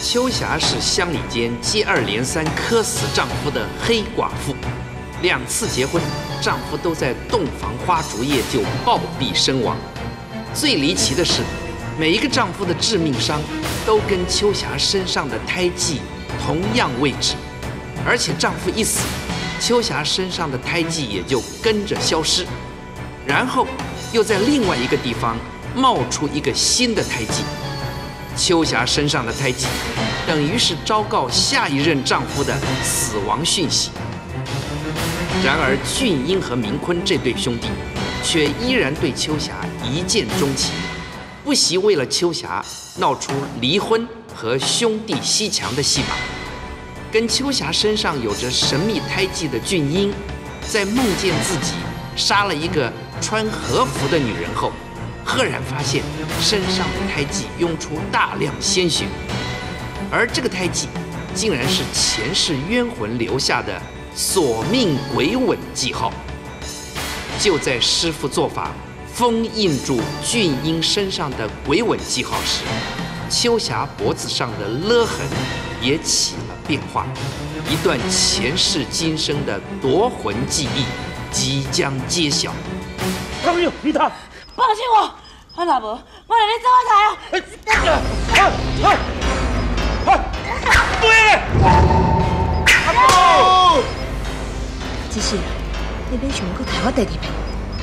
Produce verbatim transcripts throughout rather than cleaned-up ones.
秋霞是乡里间接二连三磕死丈夫的黑寡妇，两次结婚，丈夫都在洞房花烛夜就暴毙身亡。最离奇的是，每一个丈夫的致命伤都跟秋霞身上的胎记同样位置，而且丈夫一死，秋霞身上的胎记也就跟着消失，然后又在另外一个地方冒出一个新的胎记。秋霞身上的胎记，等于是昭告下一任丈夫的死亡讯息。然而，俊英和明坤这对兄弟，却依然对秋霞一见钟情，不惜为了秋霞闹出离婚和兄弟阋墙的戏码。跟秋霞身上有着神秘胎记的俊英，在梦见自己杀了一个穿和服的女人后，赫然发现身上的胎记涌出大量鲜血，而这个胎记竟然是前世冤魂留下的索命鬼吻记号。就在师傅做法封印住俊英身上的鬼吻记号时，秋霞脖子上的勒痕也起了变化，一段前世今生的夺魂记忆即将揭晓。 朋友，你他。 放心我，啊若无，我来你找我台哦。 哎哎哎！对，阿布， 只是你免想搁抬我第二遍。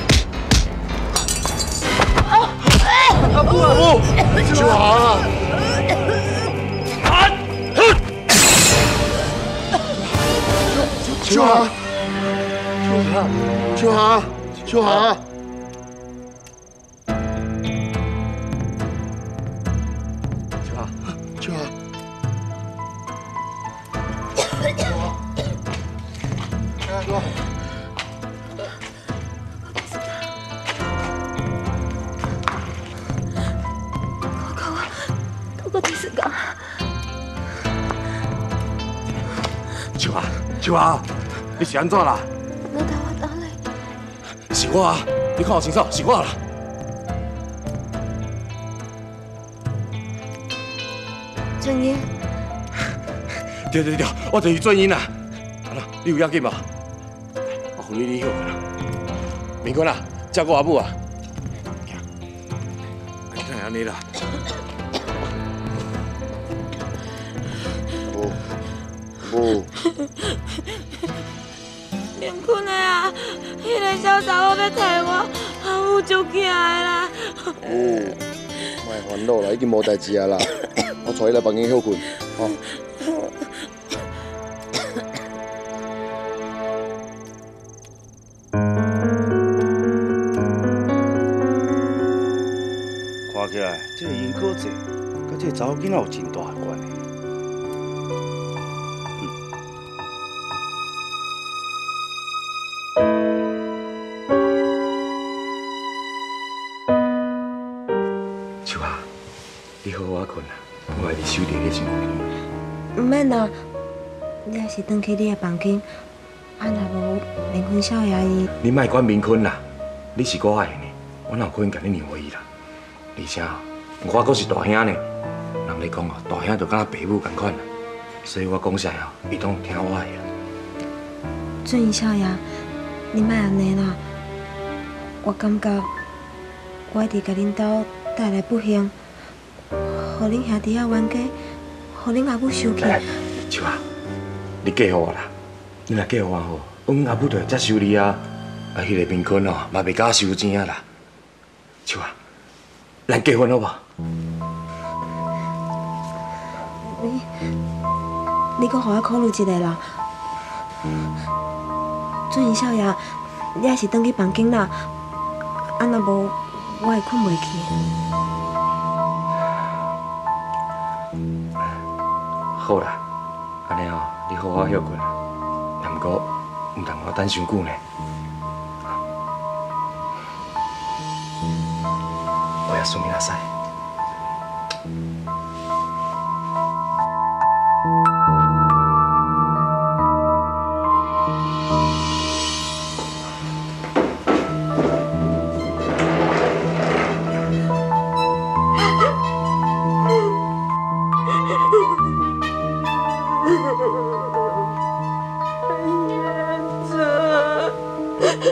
阿布阿布，小航啊！啊！小航，小航，小航，小航。秋霞，你是安怎啦？ 我打我打嘞。 是我啊，你看我清楚，是我啦。 俊英。 对对对，我就是俊英啦。啊，你有要紧吗？我扶你你休困啦。明坤啊，照顾阿母啊。你看安尼啦。 不不。 明坤的啊，迄个小查某要杀我，阿母就惊的啦。 哦，莫烦恼啦，已经无代志啊啦。我带你来房间休困，吼。 看起来，这个尹可姐跟这个查某囡仔有真大的关系。 秋霞，你好好困啊，我来你收地你辛苦唔免啦，你还是回去你的房间。啊，若无明坤少爷伊， 你莫管明坤啦，你是我爱的呢，我哪有可能甲你让伊啦？而且我阁是大兄呢，人咧讲哦，大兄就敢若爸母同款啦，所以我讲啥哦，伊拢听我的啦。 俊英少爷，你莫安尼啦，我感觉我一直甲恁兜带来不幸，互恁兄弟仔冤家，互恁阿母生气。 秋啊，你嫁予我啦！你若嫁予我好，阮阿母就会接受你啊。啊，迄个明坤哦，嘛袂甲收钱啊啦。秋啊，咱结婚好无？ 你，你阁互我考虑一下啦。俊英少爷，你还是回去房间啦。啊，若无，我会困袂去。 好啦，安尼哦，你好好休困啦。也毋过，毋通我等伤久呢。我要送你那塞。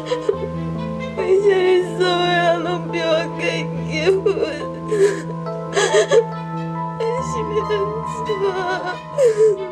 为什么所有人拢逼我跟伊结婚？是要安怎？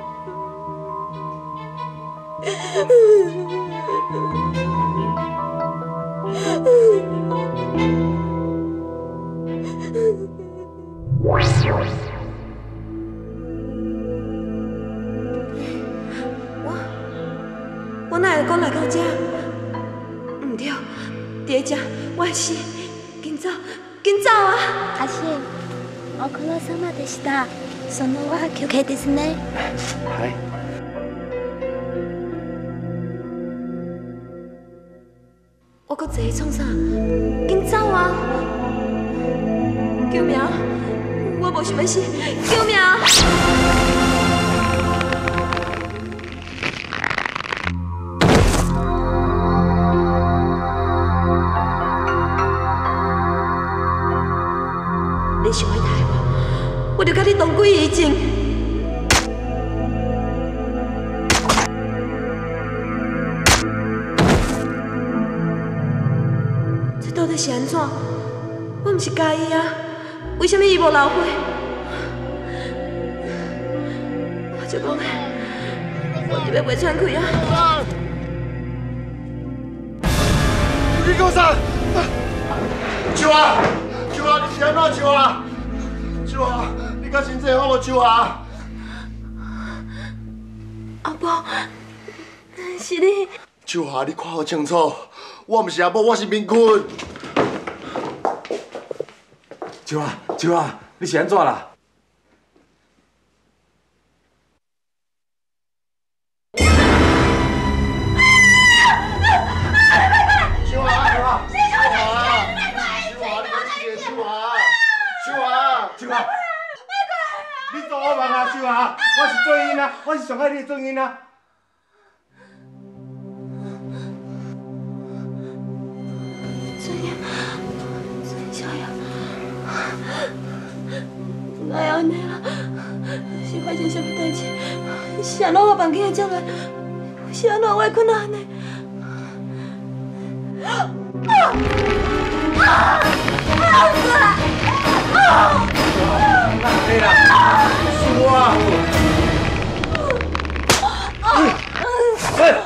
我哪会讲来到这？唔对，伫遮我会死，紧走，紧走啊！ 足、お苦労様でした。そのは休憩ですね。 はい。 我搁坐创啥？紧走啊！救命！我无想要死，救命！你想要害我，我就甲你同归于尽。这到底是安怎？我毋是介意啊，为什么伊无流血？我就讲，我就要袂喘气啊！ 你给我上！秋啊！秋啊，你是安怎秋啊？秋啊，你甲真济好无秋啊？ 阿婆，是你。 秋啊，你看好清楚，我毋是阿婆，我是明坤。 秋啊，秋啊，你是安怎啦？ 秋啊，秋啊，秋啊，秋啊，你快点秋啊，秋啊，秋啊，你做我梦啊，秋啊，我是做囡仔，我是上爱你的做囡仔。 小雅，哪会安尼啊？是发生什么代志？是安怎我房间会接来？是安怎我会困到安尼？啊！啊！好死啊！啊！ 哪里啦？是我啊！哎！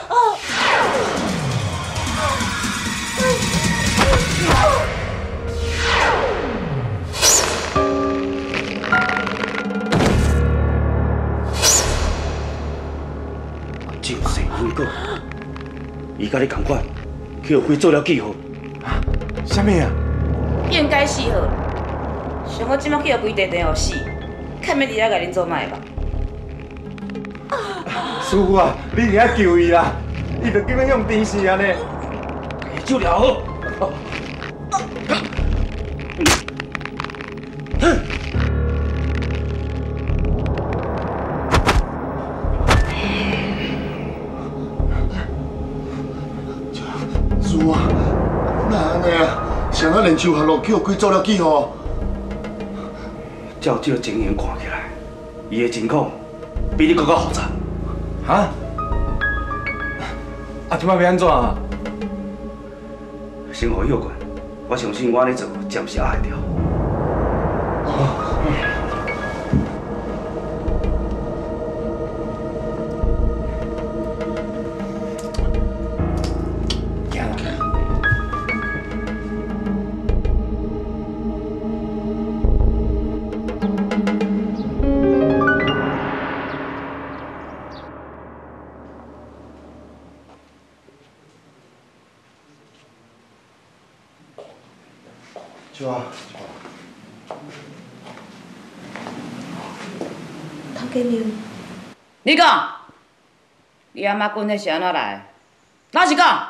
就是文哥，伊甲你同款，去后悔做了记号。 啊？什么啊？ 应该死好，想我即摆去后规地地互死，看要伫遐甲恁做歹吧。 师傅啊，你一定要救伊啦！伊就今日用电视安尼。 就了好。 师傅啊，哪安尼啊？谁啊连手下落去互鬼做了记号？ 照这情形看起来，伊的情况比你更较复杂。 哈？啊，即摆要安怎啊？ 先互休困，我相信我安尼做暂时压会掉。 是啊。 头家娘， 你讲，你阿妈滚迄是安怎来？老实讲。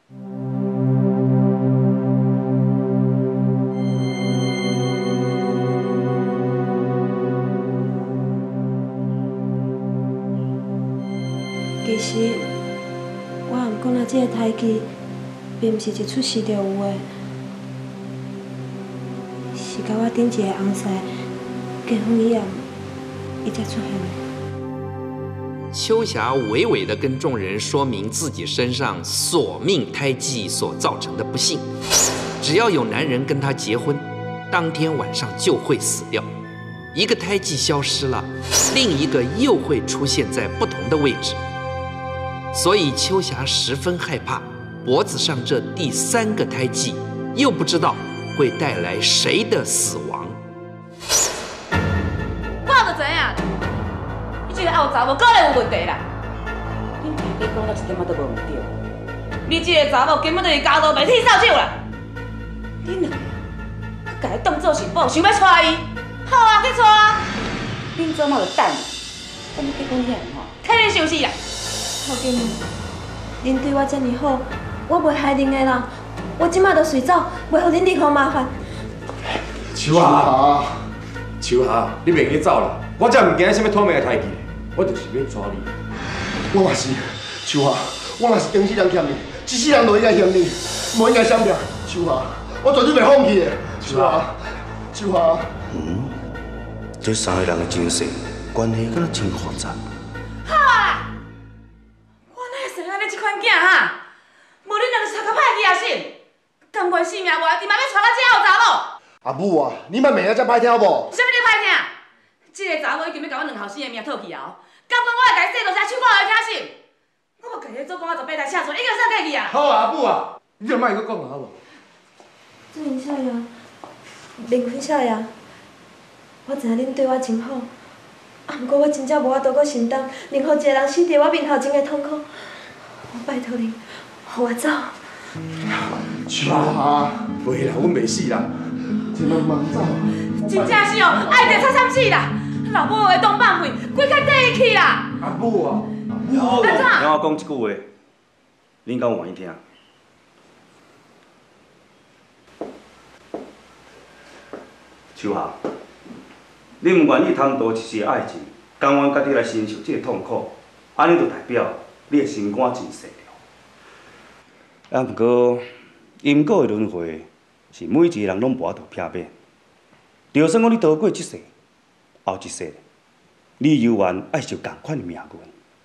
其实我含讲啊，这个代志并毋是一出事就有的。是甲我顶一个翁婿结婚以后，伊才出现的。 秋霞娓娓地跟众人说明自己身上索命胎记所造成的不幸，只要有男人跟她结婚，当天晚上就会死掉。一个胎记消失了，另一个又会出现在不同的位置，所以秋霞十分害怕，脖子上这第三个胎记又不知道会带来谁的死亡。 我就知影，你这个后查某果然有问题啦！恁大家讲了一点仔都无唔对，你这个查某根本就是交到袂剃扫帚啦！恁两个，佮家当做是宝，想要娶伊。 好啊，去娶啊！恁做嘛就等，等你结婚遐吼，肯定休息啦。 头家娘，恁对我遮尔好，我袂害恁的啦。我即马就随走，袂互恁任何麻烦。 秋霞，秋霞，你袂记走啦！我才唔惊什么土命的代志，我就是要抓你。 我嘛是，秋霞，我若是今世人欠你，一世人都应该还你，无应该闪避。秋霞，我绝对袂放弃的。秋霞，秋霞。 嗯。 这三个人的前世关系敢若真复杂。 好啊！我哪会生安尼一款囝哈？无恁两个是头壳歹去啊是？甘愿性命活，伊嘛要娶到这后查某。 阿母啊，你莫骂啊，遮歹听无？ 啥物你歹听？这个查某已经要甲我两后生的命套去啊！甘愿我来家洗落车手看来听是？我无家己做工啊，十八台车座，已经啥过去啊？ 好啊，阿母啊，你就莫搁讲了好无？ 祝英少爷，林坤少爷。 我知影恁对我真好，啊，不过我真正无法度搁承担任何一个人死伫我面头前的痛苦。我拜托恁，让我走。 秋霞， 袂啦，阮袂死啦， 千万莫走。 真正是哦，爱着插参死啦！老母会当放屁，鬼较地去啦！ 阿母啊， 安怎？让我讲一句话，恁敢有愿意听？秋霞。 你唔愿意贪图一时的爱情，甘愿家己来承受这个痛苦，安尼就代表你的心肝真细了。啊，不过因果的轮回是每一个人拢无法度避免。就算讲你逃过这世，后一世，你犹原爱受同款的命运。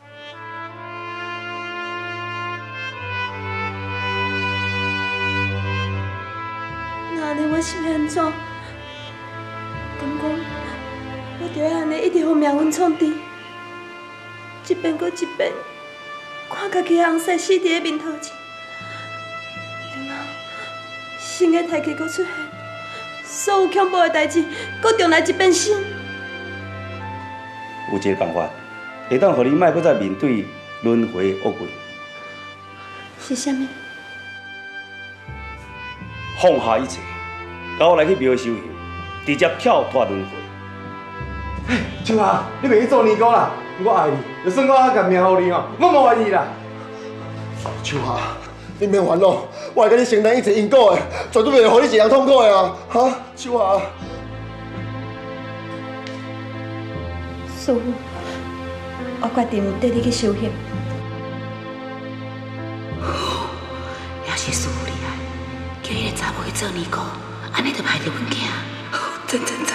那安尼我是要安怎？敢讲？ 我就要安尼一直互命运创治，一遍搁一遍，看家己的翁婿死伫咧面头前，然后新的代志搁出现，所有恐怖的代志搁重来一遍生。 有一个办法，会当互你莫搁再面对轮回厄运。 是啥物？ 放下一切，跟我来去庙修行，直接跳脱轮回。 秋霞，你袂去做尼姑啦！我爱你，就算我还甘命予你哦，我无愿意啦。 秋霞，你免烦恼，我会甲你承担一切因果的，绝对袂互你一样痛苦的啊！哈，秋霞。 师父，我决定带你去修行。 也是师父厉害，叫伊个查某去做尼姑，安尼就害着阮囝。真真真。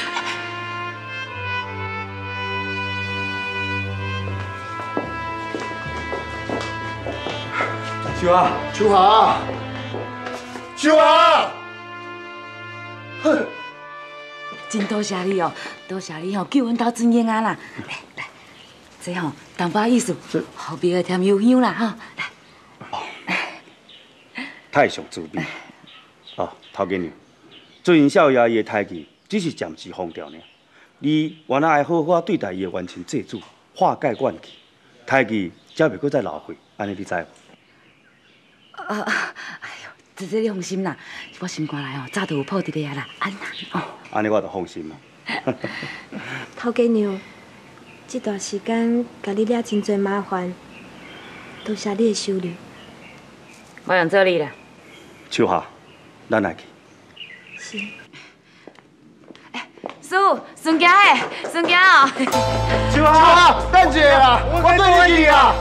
秋霞， 秋霞，秋霞，哼！ 真多谢你哦，多谢你哦，救阮兜尊严啊啦！来来，这吼淡薄意思，后边的添油香啦哈，来。 太上慈悲。哦，头家娘，最近少爷伊的胎记只是暂时放掉呢。你原来爱好好对待伊的冤亲债主，化解怨气，胎记才袂搁再流血，安尼你知无？ 啊，哎呦，姐姐你放心啦，我心肝内哦早就有谱伫咧啊啦，安啦哦。 安尼我就放心啦。 头家娘，这段时间甲你惹真侪麻烦，多谢你的收留。 我用做你啦。 秋霞，咱来去。 是。 哎，师傅，顺行诶，顺行哦。 秋霞，等一下啦，我对你去啊。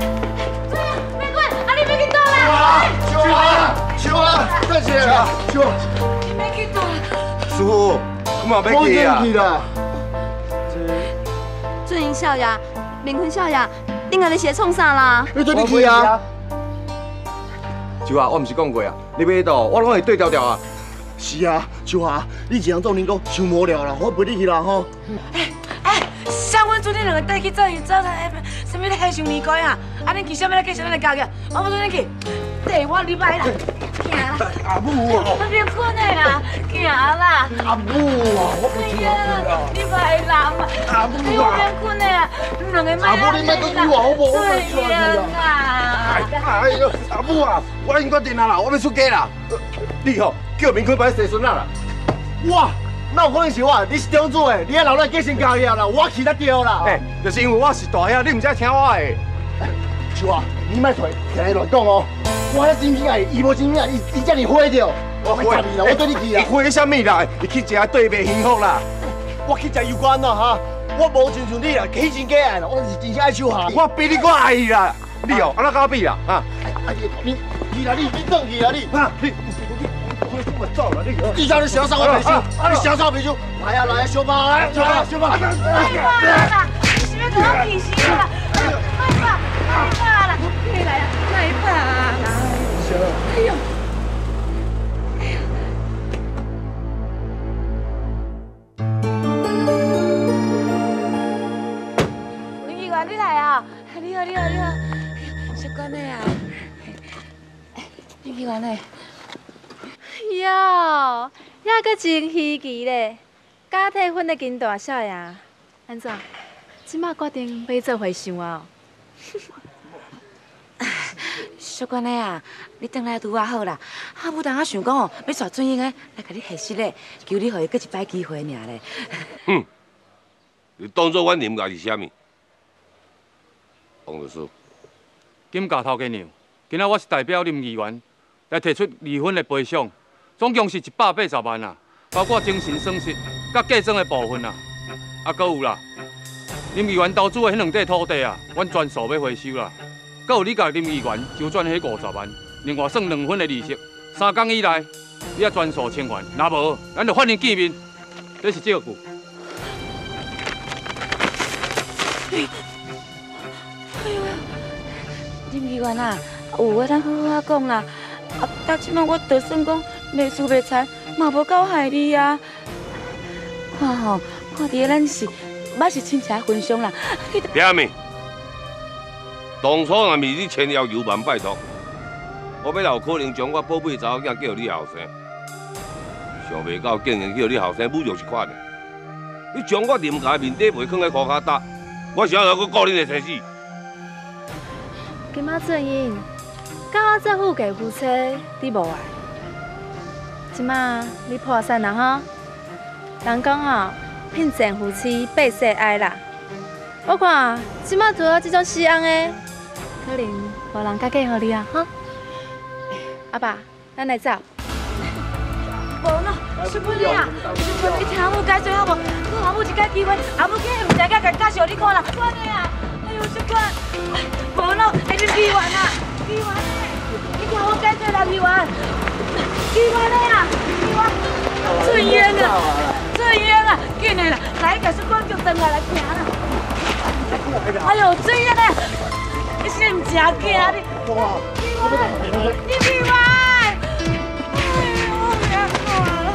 秋霞，秋霞，等一下啦，秋霞。 你别去倒啦。 师傅，我嘛要去啊。 去啦。 俊英少爷， 明坤少爷，恁安尼是在创啥啦？ 你做你去啊！ 秋华，我唔是讲过啊，你买倒，我拢会对调调啊。 是啊，秋华，你这样做恁讲伤无聊啦，我陪你去啦吼。 哎哎，像阮做恁两个带去做营造的，什么咧海上年糕啊？啊，恁去啥物咧继续咱的交易？我不准恁去，对我礼拜啦，行啦。 阿母啊！ 我别困的啦，行啦。 阿母啊，我不去啊！ 你拜啦嘛。 阿母哎，我别困的啦，恁两个买啦。 阿母，你莫搁叫我好不好？我要出去啊。 哎呦，阿母啊，我已经决定啦啦，我要出家啦。你吼叫明坤摆生孙仔啦。哇！哪有可能是我？你是长子诶，你爱留咱继承家业啦，我去得着啦。 哎，就是因为我是大兄，你唔使听我的。 秋华，你莫出来听伊乱讲哦。我遐真心爱，伊无真心爱，伊伊遮尔花着。我回你啦，我对你去啦。 你花什么啦？你去食对面幸福啦。 我去食油干啦哈，我无亲像你啦，起真假爱啦，我是真正爱秋华。 我比你更爱伊啦。你哦，安怎跟我比啦？啊！ 哎你你啦，你你转去啦你。啊！你你你走了你。你叫你小少我皮球，啊你小少皮球，来呀来呀，小马来，小马小马。 太怕啦！你是要跟我比心啦？太怕太怕啦！可以来啊，太怕啊！哎呦！林议员，你来啊！你好，你好，你好，习惯的啊。林议员呢？ 哟，遐阁真稀奇咧！假体婚的金大少爷，安怎？即马决定要做回想啊？ 小关的啊，你回来拄啊好啦。啊，不但我想讲哦，要带准英的来甲你下实咧，求你互伊阁一摆机会尔咧。 哼，你当作阮林家是啥物？王律师， 金家头家娘，今仔我是代表林议员来提出离婚的赔偿，总共是一百八十万啊，包括精神损失甲嫁妆的部分啊，啊，搁有啦，林议员投资的迄两块土地啊，阮全数要回收啦。 搁有你甲林议员周转迄五十万，另外算两分的利息，三工以内你也全数清还，若无，咱就法院见面。这是照顾。 哎呦，林议员啊，有话咱好好讲啦。啊，到即摆我就算讲袂输袂残，嘛无够害你啊。看吼，看伫咱是，我是亲情分享啦。 啥物？ 当初若是你千要求万拜托，我要有可能将我宝贝查某囝叫你后生，想袂到竟然叫你后生侮辱一款的。你将我林家面底卖放在裤骹搭，我想要去顾恁的生死。 今仔准英，甲我做夫家夫妻，你无爱。即马你破产啦吼，人讲吼，聘前夫妻百世爱啦。我看即马拄好即种死翁的。 可能无人甲嫁互你啊，哈！阿爸，咱来走。 无喏，小妹啊，小妹，你听阿母解释好无？我阿母一解机会，阿母今日唔知甲甲介绍你看啦。小妹啊，哎呦，小妹，无喏，哎，你议员啊，议员嘞，你听我解释啦，议员，议员嘞啊，议员，春英啊，春英啊，紧的啦，来甲小妹叫转来来听啦。哎呦，春英啊！ 你是唔正惊你？你闭歪！哎呦，别看了，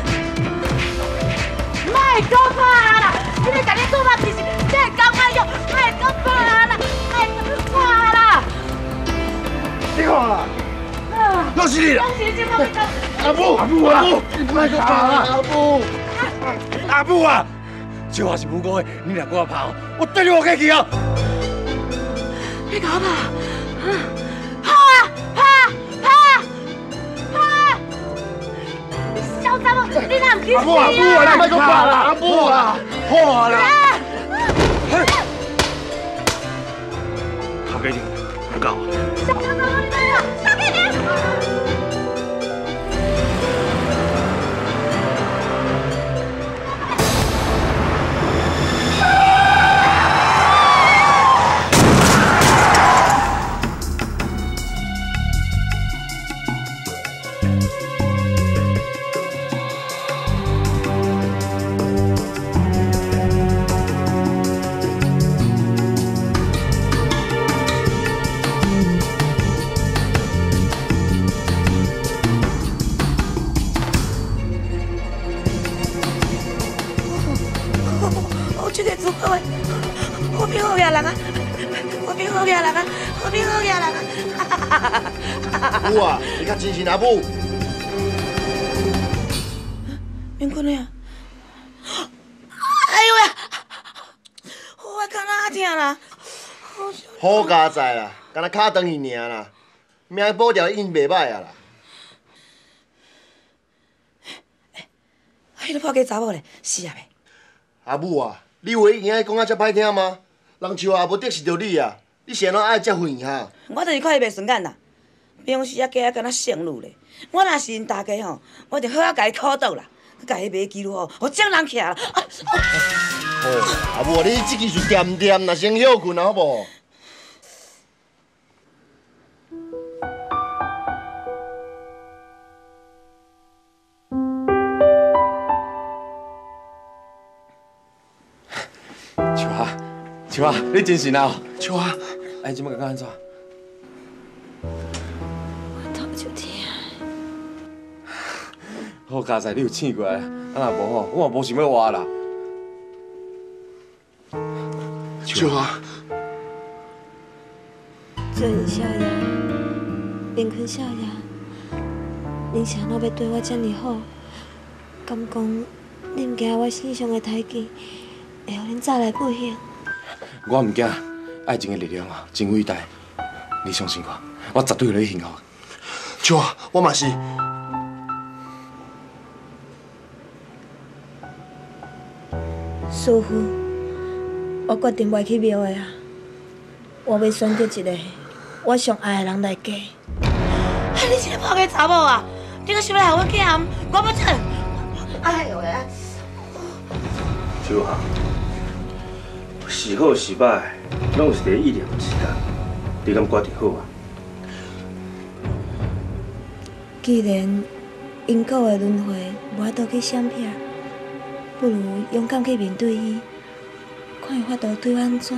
卖讲怕啦！你咧甲你做嘛？其实这讲卖用，卖讲怕啦，卖怕啦！ 你看啦，又是你啦！阿母，阿母啊，你卖讲怕啦，阿母，阿母啊！这话是母讲的，你若跟我跑，我对你我客气啊！ 你搞吧，怕啊怕怕怕！你小杂毛，你哪唔去死啊？ 阿母阿母啊，你莫讲怕啦，阿母啊，好啦。 头家娘，不搞。 小杂毛，你来了，小家娘。 林好嘢人啊，好你好嘢人啊！ 母啊，你较真心啊母。 明坤呀！哎呦呀！我脚哪疼啦！ 好佳哉啦，敢若脚断去尔啦，命保条印袂歹啊啦。 迄个破家查某咧，死啊袂？ 阿母啊，你话伊讲啊遮歹听吗？人像也无得罪着你啊，你是安怎爱遮混哈？ 我就是看伊袂顺眼啦，平时啊家啊敢若剩女咧。我若是因大家吼，我就好啊甲伊讨倒啦，佮甲伊买记录吼，互正人徛啦。 哦，阿母，你即支是掂掂，若先休困好无？ 秋华，秋华，你真神啊！秋华，哎，即摆感觉安怎？ 我头就疼。 好佳哉，你有醒过来，啊若无吼，我也无想要活啦。 秋华， 做人少爷，林坤少爷，恁是安怎要对我遮尔好？敢讲你毋惊我身上的体记会互恁早来不幸？ 我唔惊，爱情的力量啊，真伟大。你相信我，我绝对会你幸福。 秋华，我嘛是。 师傅，我决定袂去庙的啊！我要选择一个我上爱的人来嫁。 啊！你这个破家查某啊！你阁想要害阮囝暗？我要走！哎呦喂！ 秋华，是好是歹，拢是伫意料之间。你敢决定好啊？ 既然因果的轮回无法度去闪避，不如勇敢去面对伊，看有法度对我安怎。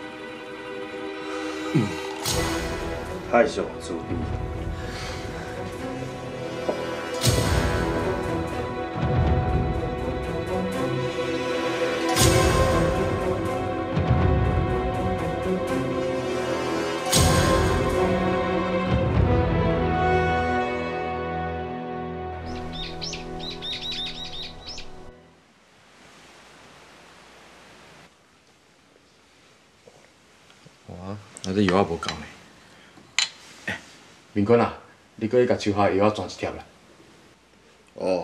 嗯，太上注意。 啊，这药啊无够呢。哎，明坤啊，你搁去甲秋华药啊转一贴啦。 哦。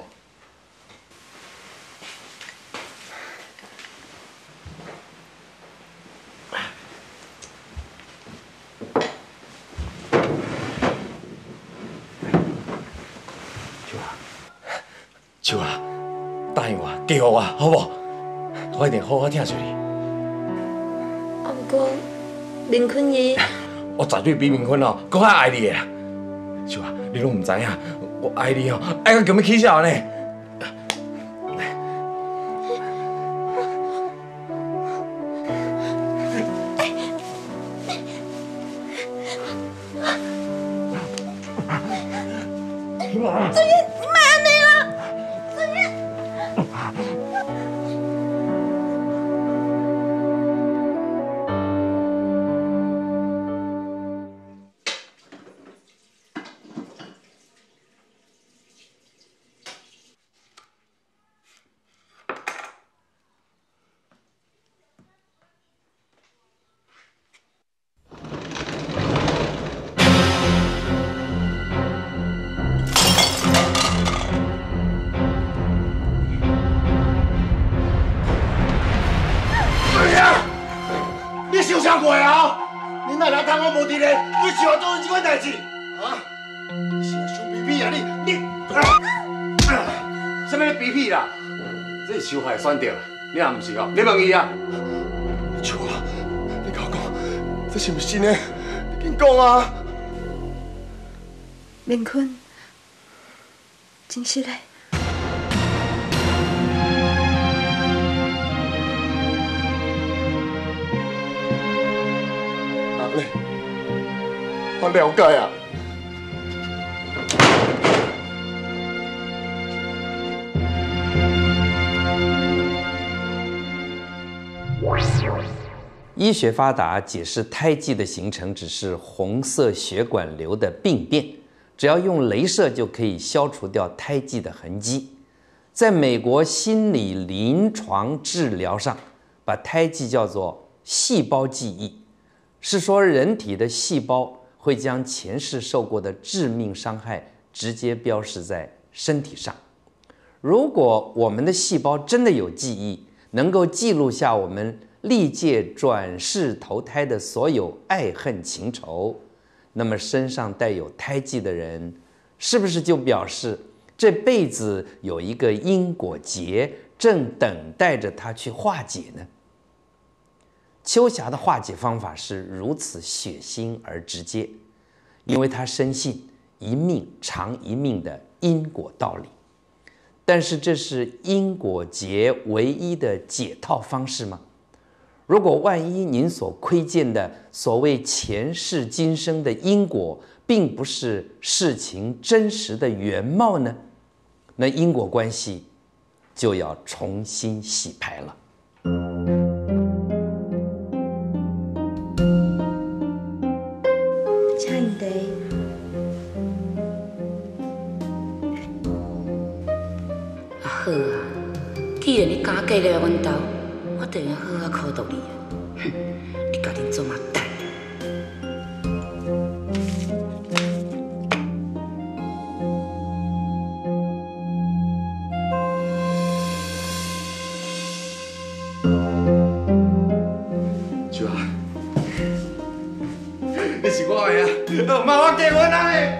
秋华，秋华，答应我，嫁互我，好不？我一定好好疼惜你。 啊，不过。林坤伊， 我绝对比明坤哦，搁较爱你啦。秋华，你拢唔知影，我爱你哦，爱到叫要起笑呢。 子燕，你莫安尼啦，子燕。 你想啥过啊？你哪能贪我无伫咧？对小华做这款代志？啊！你是啊，想比屁啊你你！ 什么比屁啦？这是秋华的选择，你也唔是哦，你问伊啊。 秋华，你甲我讲，这是毋是真的？你紧讲啊！ 明坤，真实的。 我了解啊。 医学发达，解释胎记的形成只是红色血管瘤的病变，只要用雷射就可以消除掉胎记的痕迹。在美国心理临床治疗上，把胎记叫做细胞记忆，是说人体的细胞会将前世受过的致命伤害直接标示在身体上。如果我们的细胞真的有记忆，能够记录下我们历届转世投胎的所有爱恨情仇，那么身上带有胎记的人，是不是就表示这辈子有一个因果结正等待着他去化解呢？秋霞的化解方法是如此血腥而直接，因为他深信一命偿一命的因果道理。但是这是因果结唯一的解套方式吗？如果万一您所窥见的所谓前世今生的因果，并不是事情真实的原貌呢？那因果关系就要重新洗牌了。 请饮茶。 啊好啊，既然你敢过来阮兜，我就要好好考倒你啊！哼，你家己做嘛蛋？ 秋啊，你是我的啊，妈，我结婚了嘞！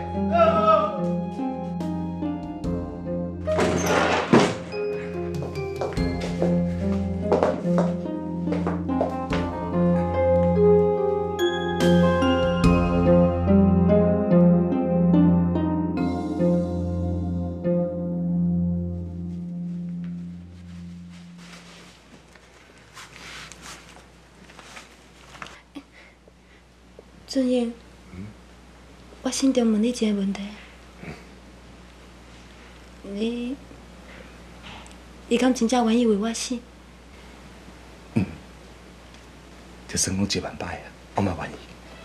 俊英，我心中问你一个问题，你，你敢真正愿意为我死？ 嗯，就算讲一万摆啊，我嘛愿意。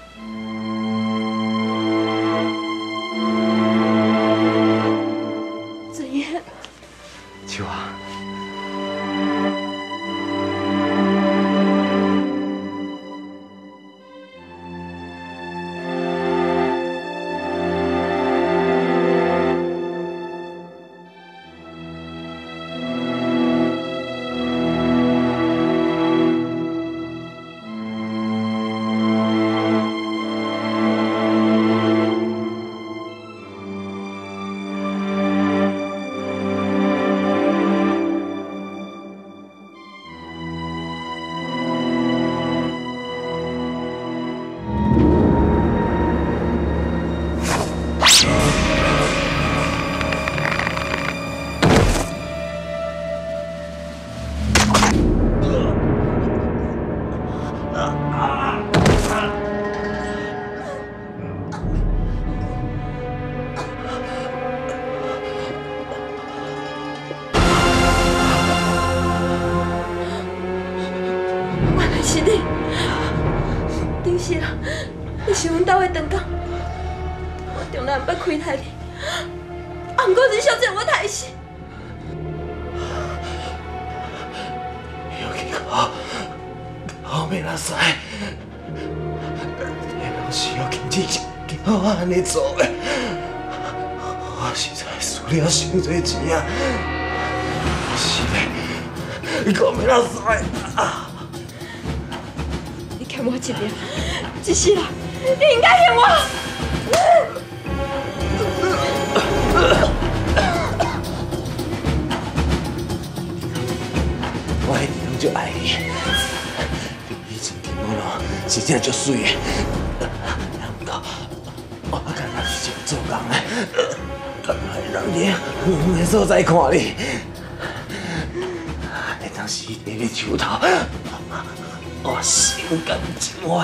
俊英， 秋啊。 是你，顶是啦，你是阮兜的长工，我从来毋捌亏待你，啊，毋过你小姐我太死。 有去考，考没拉塞，老师要禁止叫我安尼做的，我实在输了伤多钱啊！是的，你考没拉塞啊！ 欠我一命，一世人，你应该欠我。 我一直拢足爱你，你以前对我咯是真足水的，不过我感觉是做工的，让人远远所在看你，会当时伫你手头。 我心甘情愿。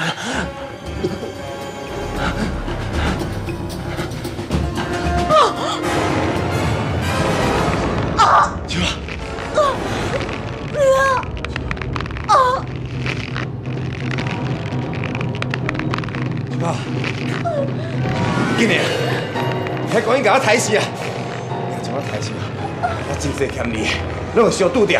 啊！去吧。啊！啊！ 爸，今年，还赶紧给我抬死啊！将我抬死啊！我真侪欠你，拢会相拄掉。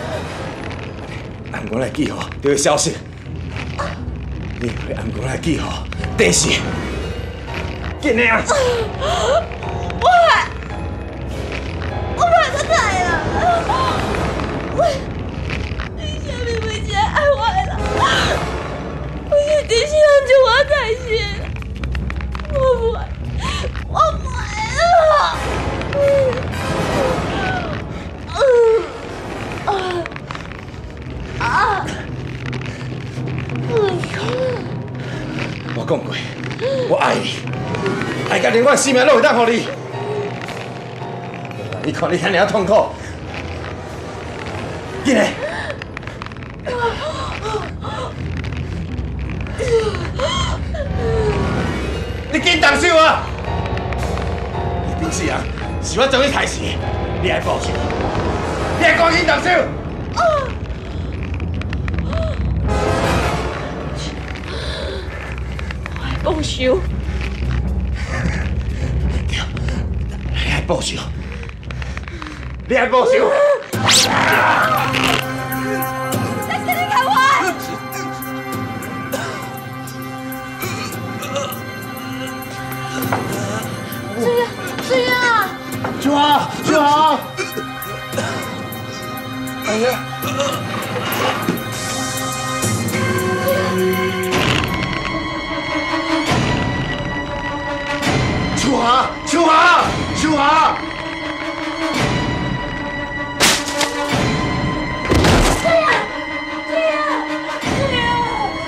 按我来记好，就会消息。你会按我来记好，第四，今年啊！ 我还，我把他抬了。我，你下面没钱爱坏了。我一定希望就我抬血。我不爱，我不爱了。嗯，啊啊！ 我讲过，我爱你，爱到连我性命都会当予你。你看你遐尔痛苦，紧来！你紧动手啊！你顶世人是我将你害死，你爱报仇，你爱赶紧动手！ 报仇！ 对，你爱报仇，你爱报仇！ 但是你看我！水呀，水呀！ 秋华，秋华！哎呀！秋华，秋华，秋华！ 水呀，水呀，水呀！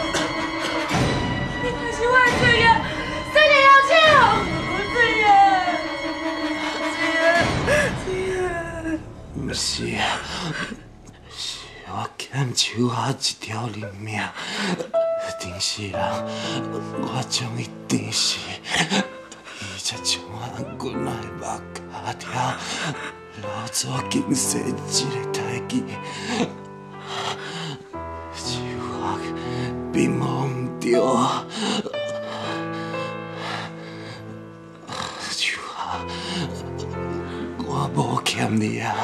你快去换水呀！水呀要抢！水呀，水呀，水呀！ 不是啊，是我欠秋华一条人命。顶世人，我将伊电死。伊才将我按骨内目脚条留作警世一个代志，秋华并无唔对，秋华，我无欠你啊，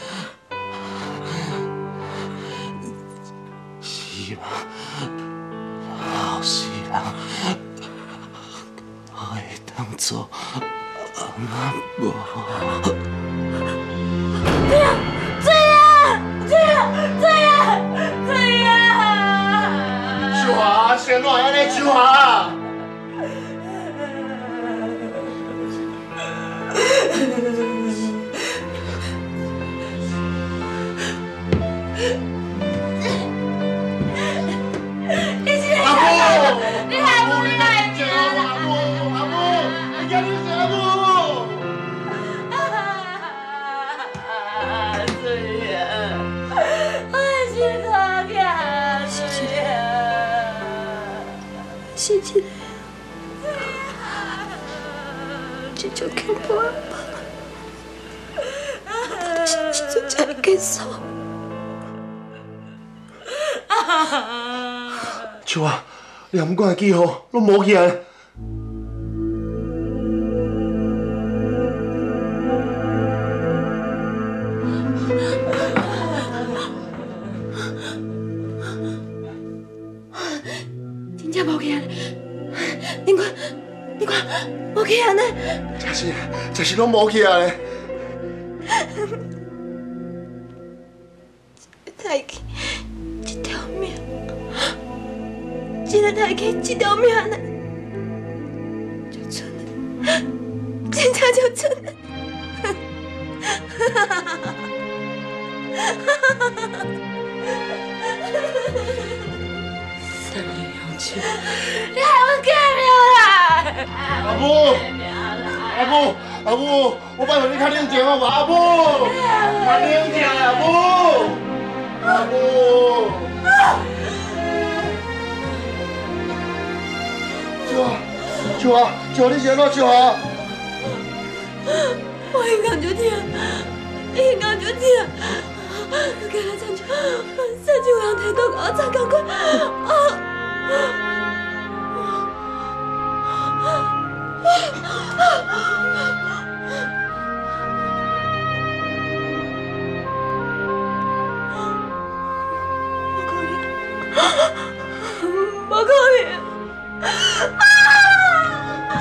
希望后世人。我会当作阿婆。 对呀，对呀，对呀，对呀，对呀！ 秋华，先乱安尼，秋华。 是这个，这就恐怖了。这就才结束。 秋华，你含管的记号拢无起来。 真正无起来，你看，你看，无起来呢。 真是，真是拢无起来咧。 太起一条命，一个太起一条命呢，就剩了，真正就剩了。哈哈哈哈哈！三年要去，你害我改命啦！ 阿母，阿母，阿母，我拜托你较冷静好无？阿母，较冷静，阿母，阿母。秋华，秋华，秋华，你是安怎？秋华？ 我眼睛就疼，眼睛就疼。今日参像参像人提刀甲我插脚骨，啊！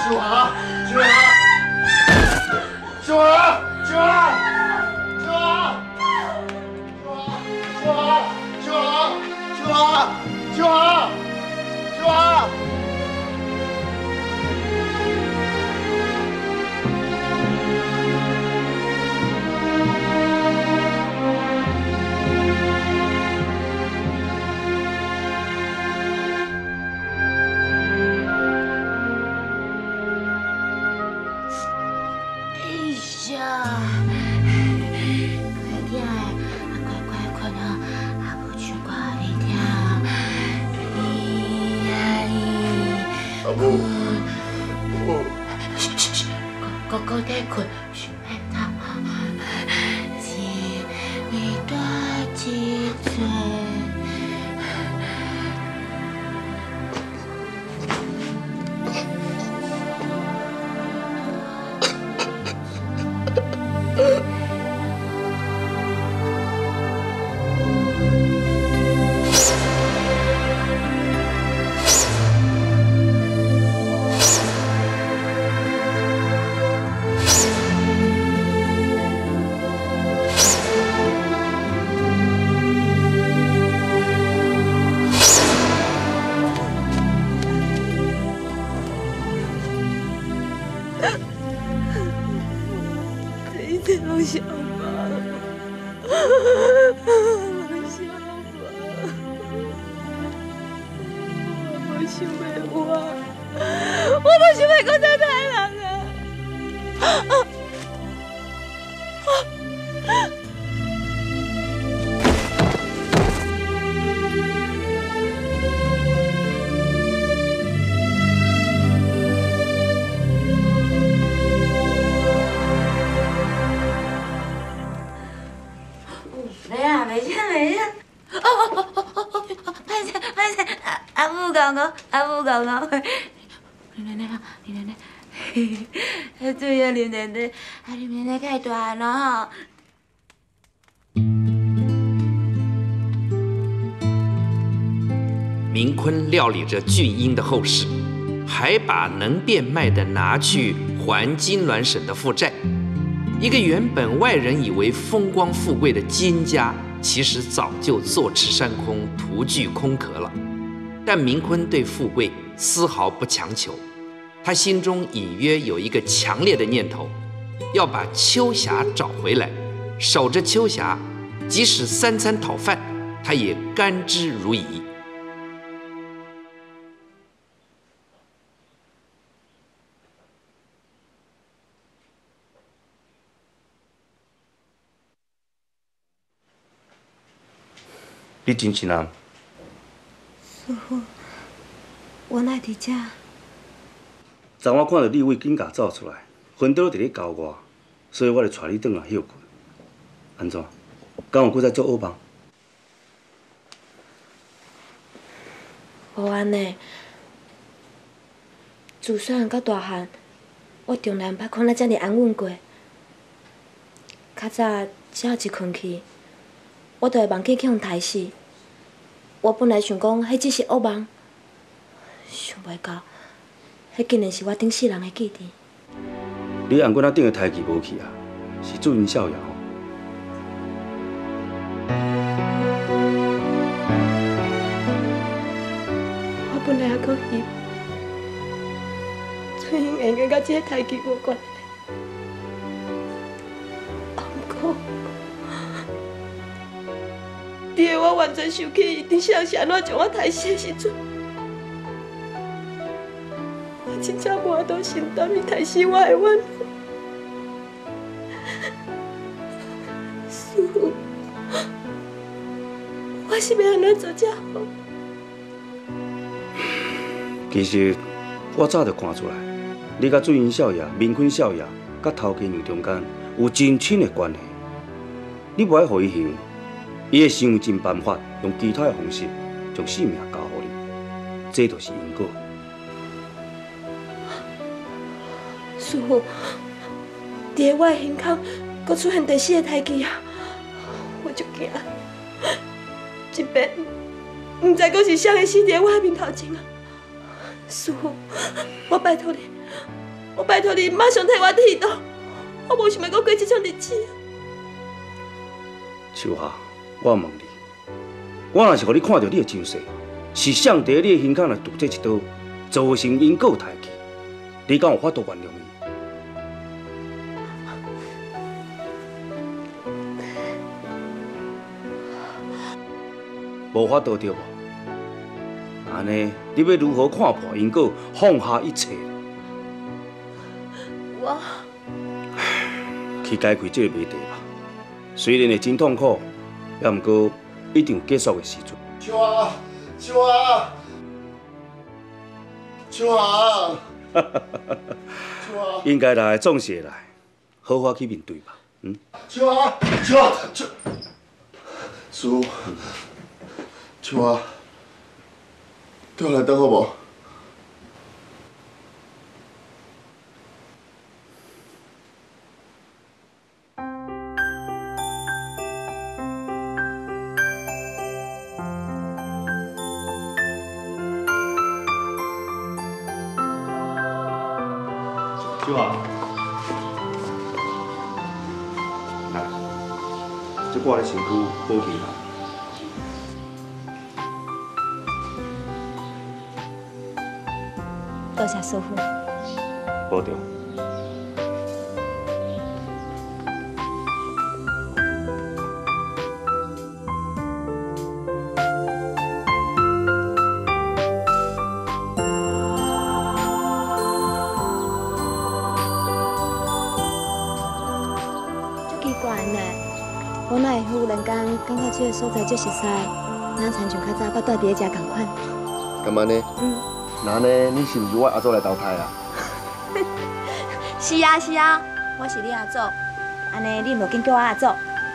秀华，秀华，秀华，秀华，秀华，秀华，秀华，秀华，秀华，秀华。 哥哥在困，是免他。是你多几寸。 小妈，小妈，我无想要活，我无想要搁再杀人啊！ 阿母讲讲，林奶奶啊，林奶奶，对呀，林奶奶，啊，林奶奶太大了。 明坤料理着俊英的后事，还把能变卖的拿去还金銮省的负债。一个原本外人以为风光富贵的金家，其实早就坐吃山空、徒具空壳了。但明坤对富贵丝毫不强求，他心中隐约有一个强烈的念头，要把秋霞找回来，守着秋霞，即使三餐讨饭，他也甘之如饴。 你真是人？ 师父，我哪伫遮？ 昨晚看到你为警界走出来，昏倒伫咧交我，所以我就带你转来休困。安怎？敢有搁再做恶梦？ 无安尼。自细到大汉，我从来毋捌看到遮尔安稳过。较早只要一困去，我就会梦见去互杀死。我本来想讲，迄只是噩梦，想袂到，迄竟然是我顶世人的记忆。 你红棍仔顶的台记无去啊？是祝英少爷吼。 我本来还阁希望，最应应该甲这个台记无关。啊，不过。伫个我完全想起伊伫谁是安怎将我杀死的时阵，我真正无法度承担伊杀死我的冤枉。师父，我是要安怎做才好？ 其实我早就看出来，你甲醉英少爷、明坤少爷甲头家娘中间有真亲的关系。你无爱互伊幸。伊会想尽办法，用其他的方式将性命交予你，这就是因果。 师父，伫个我的胸口，阁出现第四个胎记啊！我就惊，一边唔知阁是谁会死伫我的面头前啊！师父， 我拜托你，我拜托你马上替我剃度，我无想要搁过这种日子。 秋霞，我问你，我若是互你看到你的前世，是上帝你的胸口来堵这一刀，造成因果代志，你敢有法度原谅伊？无法度对无？安尼，你要如何看破因果，放下一切？ 我去解决这个谜题吧。虽然会真痛苦，也毋过一定有结束的时阵。 秋华，秋华，秋华，秋华， 应该来，总是会来，好好去面对吧。嗯。 秋华，秋华，秋，师傅，秋华，对我来等好无？ 秋华，来，这挂在身躯保庇啦。 多谢师傅。 保重。 我哪会忽然间感觉这个所在足熟悉，哪亲像较早捌住伫咧遮同款。 干嘛呢？ 嗯。 那呢？你是毋是我阿祖来投胎啊？ 是啊是啊，我是你阿祖，安尼你无紧叫我阿祖。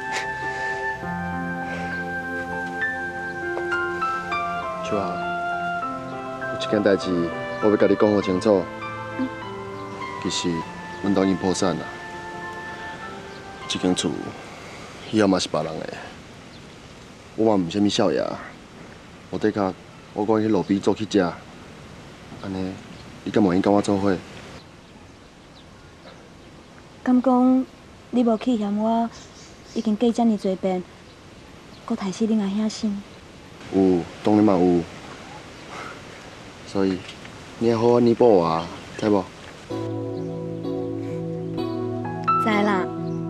秋华，有一件代志我要甲你讲好清楚。嗯。其实阮兜已经破产啦，这间厝。以后嘛是别人的，我嘛毋啥物少爷，无得卡，我赶去路边做去食，安尼，你敢无愿意跟我做伙？ 敢讲你无去嫌我已经过遮尔多遍，搁害死恁阿兄心？ 有，当然嘛有。所以你要好好弥补我，知无？ 知啦。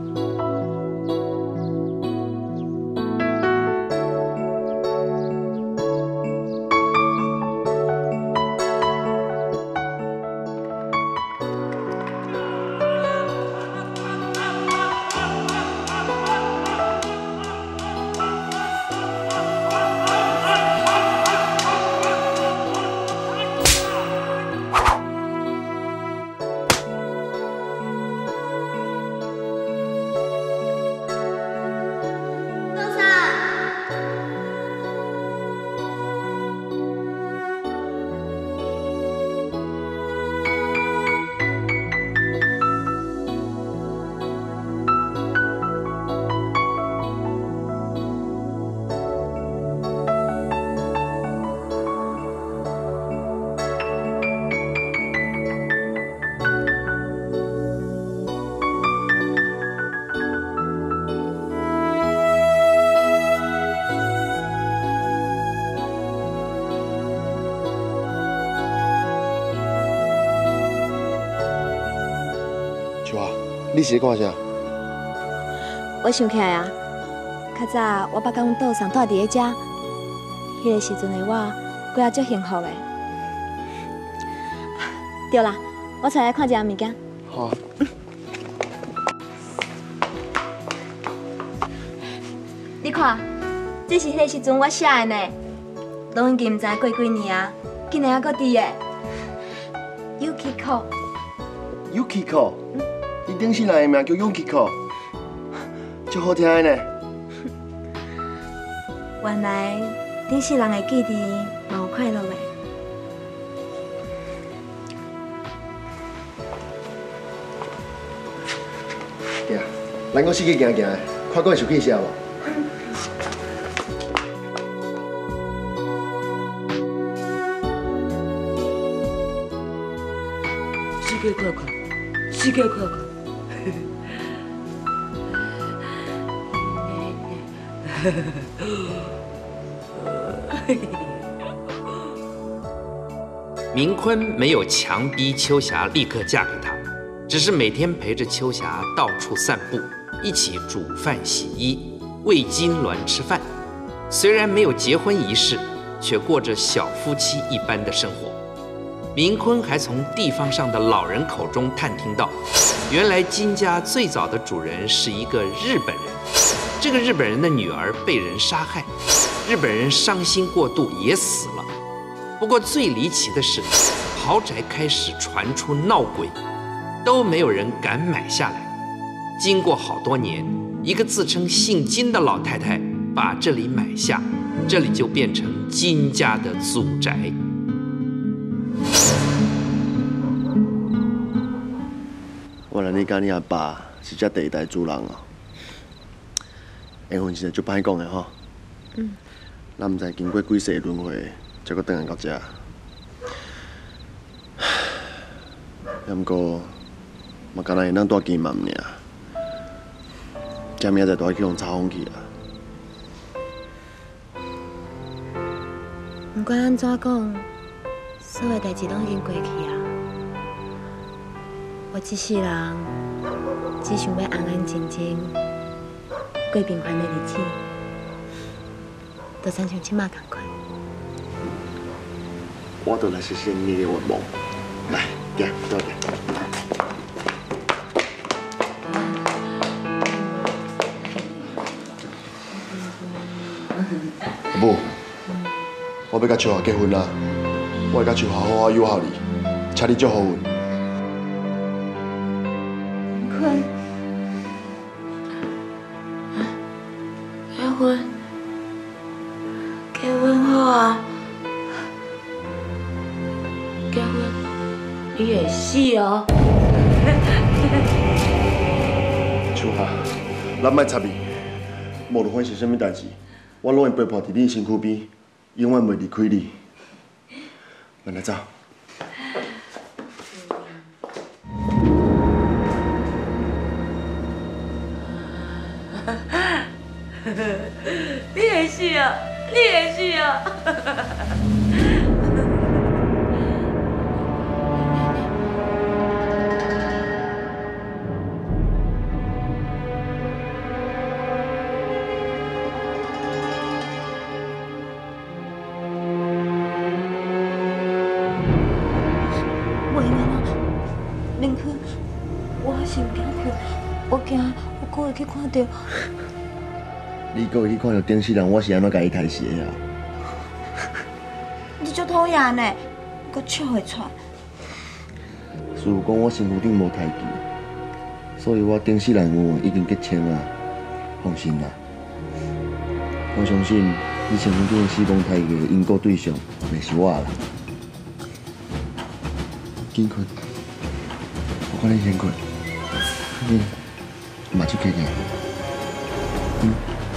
你是在看啥？我想起来啊，较早我捌甲阮岛上住伫咧遮，迄个时阵的我过啊足幸福的。对啦，我出来看一下物件。 好啊。 你看，这是迄个时阵我写的呢，拢已经毋知过几年啊，竟然还搁伫的。Yukiko。 Yukiko。你顶世人的名叫 Yukiko， 足好听的呢。 原来顶世人的记忆嘛有快乐的。 行，咱公司去行行，看过手机写无？ 世界看看，世界看看。 明坤没有强逼秋霞立刻嫁给他，只是每天陪着秋霞到处散步，一起煮饭、洗衣、喂金銮吃饭。虽然没有结婚仪式，却过着小夫妻一般的生活。明坤还从地方上的老人口中探听到，原来金家最早的主人是一个日本人，这个日本人的女儿被人杀害，日本人伤心过度也死了。不过最离奇的是，豪宅开始传出闹鬼，都没有人敢买下来。经过好多年，一个自称姓金的老太太把这里买下，这里就变成金家的祖宅。 原来你甲你阿爸是这第一代主人哦。缘分是足歹讲的吼。嗯。咱毋知经过几世轮回，才阁转来到这。也毋过，嘛干那会当带金嘛尔。这明仔载都要去互查封去啊。 不管安怎讲，所有代志拢已经过去啊。我一世人只想要安安静静过平凡的日子，就亲像即马同款。 我就来实现你的愿望。来，行，走行。母，我要甲秋华结婚啦！我会甲秋华好好友好你，请你祝福阮。 坤，结婚，结婚好啊！结婚，你会死哦！ 秋华，咱莫插伊，无论发生什么代志，我拢会陪伴伫你身躯边，永远袂离开你。咱来走。 你会死啊！你会死啊！ 袂用啊，林坤，我还是唔惊困，我惊我搁会去看到。 你搁会去看到顶世人，我是安怎甲伊开始的啊？ 你足讨厌呢，搁笑会出。 师傅讲我身躯顶无胎记，所以我顶世人缘已经结清啊。放心啦，我相信你身躯顶的四光胎记的因果对象，袂是我啦。紧困，我看你先困，你嘛去起起。嗯。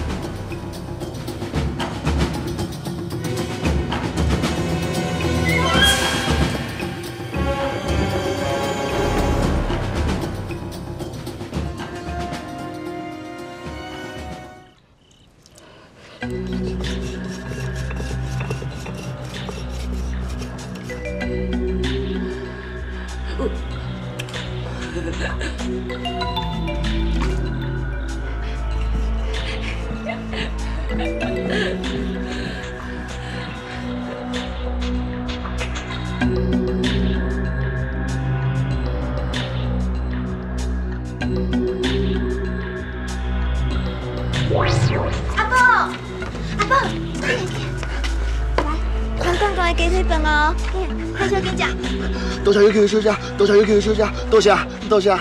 阿婆，阿婆，来，咱公公的鸡腿饭哦，快小紧食。 多谢有求小姐，多谢有求小姐，多谢多谢。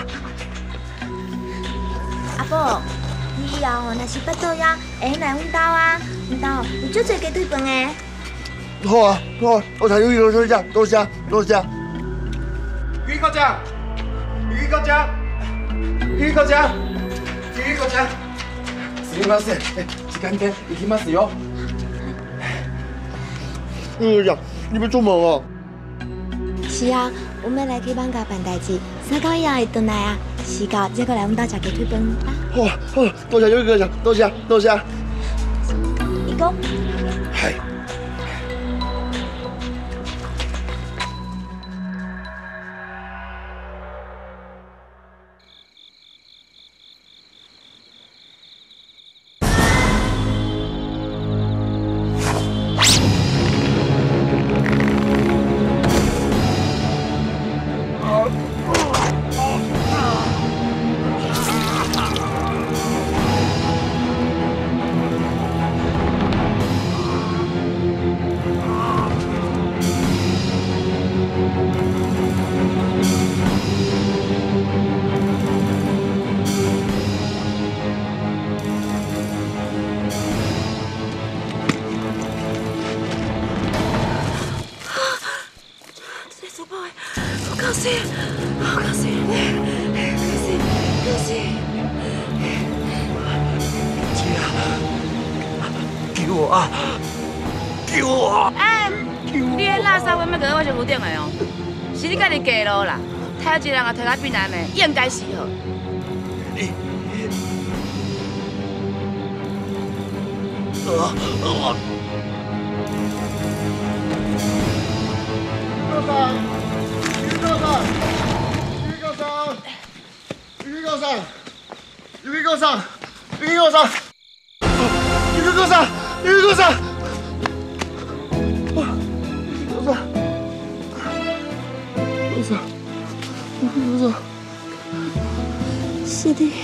阿婆，你以后若是巴肚枵，会来阮兜啊，阮兜有足侪鸡腿饭的。 好啊好啊，多谢有求小姐，多谢多谢。 鱼哥姐，鱼哥姐，鱼哥姐，鱼哥姐。すみません。時間で行きますよ。 玉哥姐，你们出门哦？ 是啊， 阮要来去网家办代志，三到以后会回来啊。时到再过来阮家食鸡腿饭啊。 好，好，多谢有哥长，多谢，多谢。 你讲。 系。 一个人啊，推到病人的，应该死好。 于高尚，于高尚，于高尚，于高尚，于高尚，于高尚，高尚，高尚。高尚， 是你。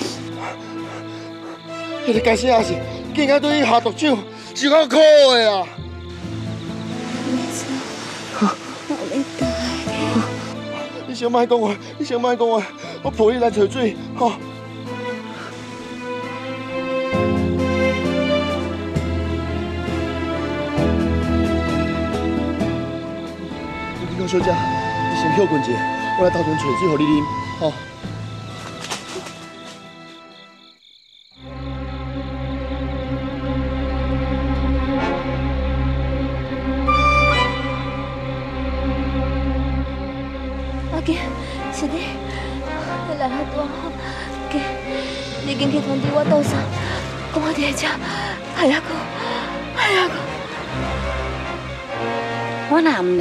迄个解释也是，竟然对伊下毒手，真够苦的啊！ 没错，我要带你先莫讲话，你先莫讲话，我抱你来找水，吼。你讲小姐，你先休困一下，我来头前找水给你啉，吼。 是你，你来好多好，给，你紧去通知我倒嫂，讲我伫遮，哎呀哥，哎呀哥， 我哪唔呢？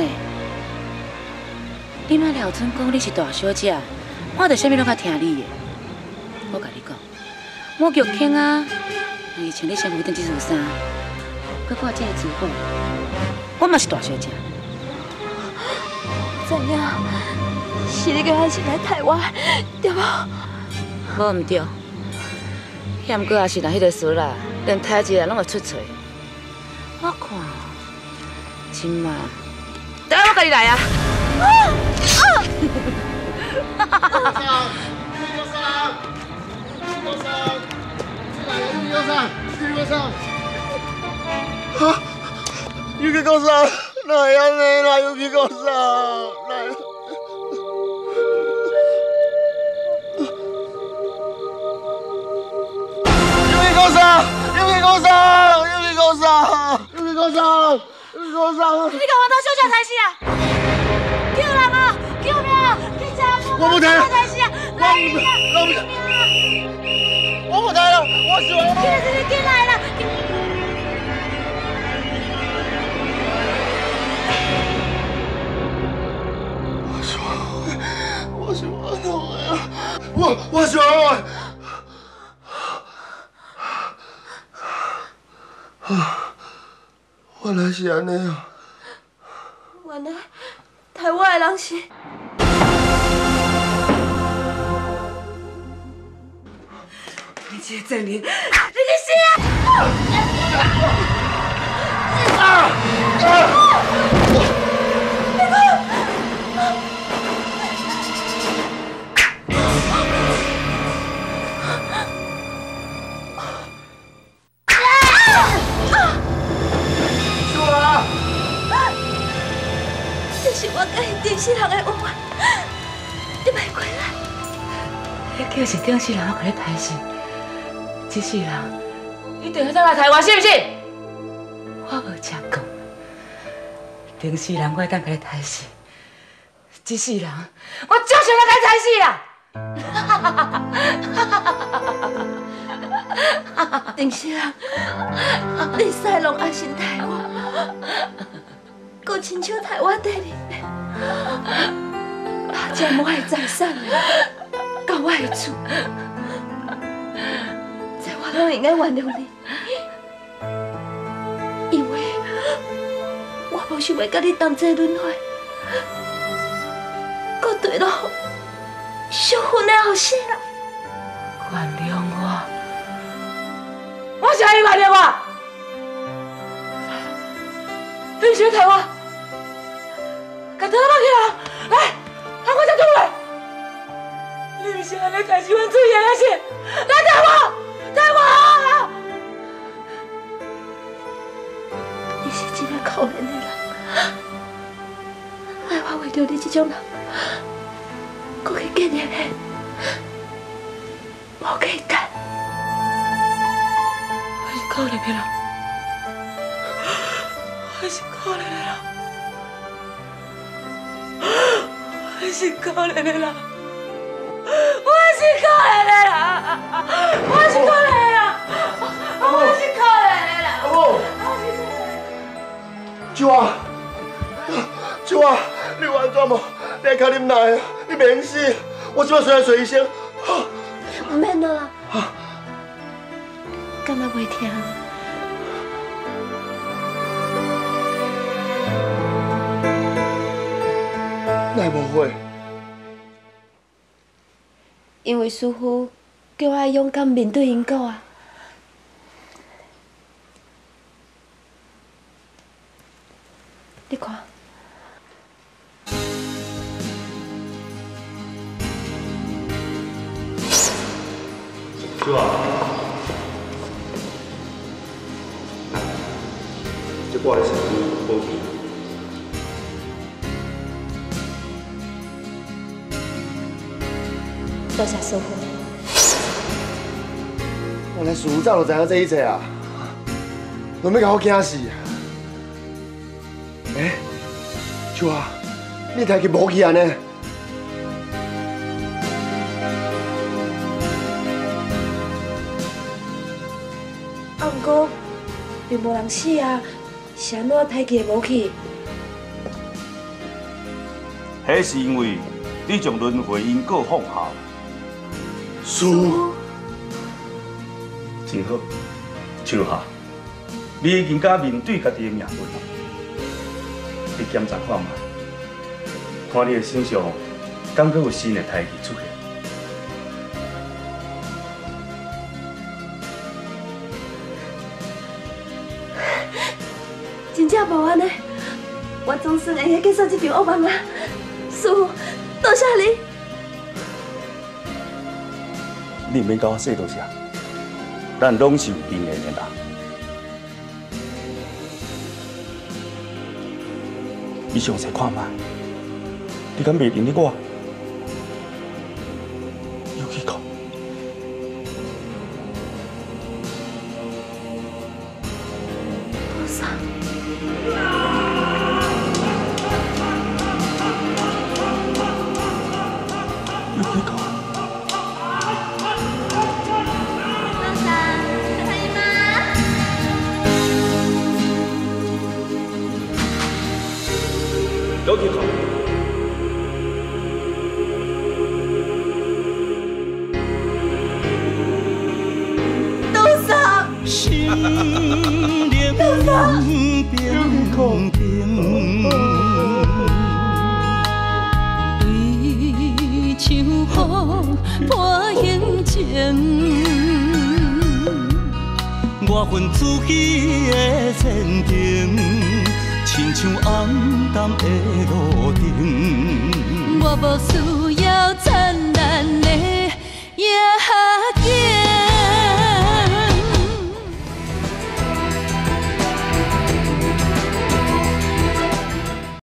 你妈廖春讲你是大小姐，我着啥物拢较听你的。我甲你讲，我玉卿啊，而且你身躯顶这束衫，佮挂这个珠宝，我嘛是大小姐。 怎样？是你叫我是来台湾，对无？ 无唔对，险过也是人迄个事啦，连台子啊拢会出错。我看，今嘛，等下我甲你来啊！啊啊！ 高尚，高尚，高尚，来了，高尚，高尚，哈，有个高尚，哪样呢？哪有个高尚？哪？高尚，有个高尚，有个高尚，有个高尚，有个高尚。 你甲我当小姐才是啊！救人啊！救命！警察！ 我不抬了， 才是啊！ 我不，我不抬了，我死了。 警察，你进来了！ 我说，我是我痛呀！我我说我。啊，原来是安尼啊！ 原来台湾的人是。 你这个证明，你去死啊！啊！ 是我甲因顶世人的恩怨，你莫怪我。 迄叫是顶世人我甲你抬死，这世人一定要再来台湾，是不是？我无吃讲，顶世人我当甲你抬死， 一世人，我就想要该惨死啦！ 林生，你使拢爱心待我，搁亲像待我弟弟，把这母的财产到我的厝，这我拢应该原谅你，因为我无想要甲你同齐轮回，搁对了小婚的后生啦。 原谅我，我想你原谅我。你先抬我，甲倒落去啊！来，让我再倒来。你不是安尼开始阮做嘢的是？来抬我，抬我！ 你是一个可怜的人，害我为着你这种人，搁去见那个无价值。 我是可怜的人，我是可怜的人，我是可怜的人，我是可怜的人，我是可怜的人，我是可怜的人。 阿母，秋啊，秋啊，你有安怎无？你爱靠啉奶啊？你免死，我即摆随来随医生。 唔免了啦，敢若袂听。 奈无会？ 因为师父叫我爱勇敢面对因果啊。你看。 是吧？这我的身躯无去。 多谢师父。 原来师父早就知影这一切啊！拢要甲我惊死！哎，秋啊，你抬去无去安尼？ 啊，不过并无人死啊，是安怎抬去无去？ 迄是因为你将轮回因果放下。 师， 真好，秋夏，你已经敢面对家己的命运，你检查看卖，看你的身上敢阁有新的胎气出现。 真正无安尼，我总算会结束这场恶梦啊！师父，多谢你。 你毋免甲我说多谢，咱拢是有缘的人。你详细看卖，你敢袂认得我？有去讲。 菩萨。 有去讲。有去考。 多少？多少？ 冰冰，对像风破影情，我份自己的前程。亲像暗淡的路灯，我无输。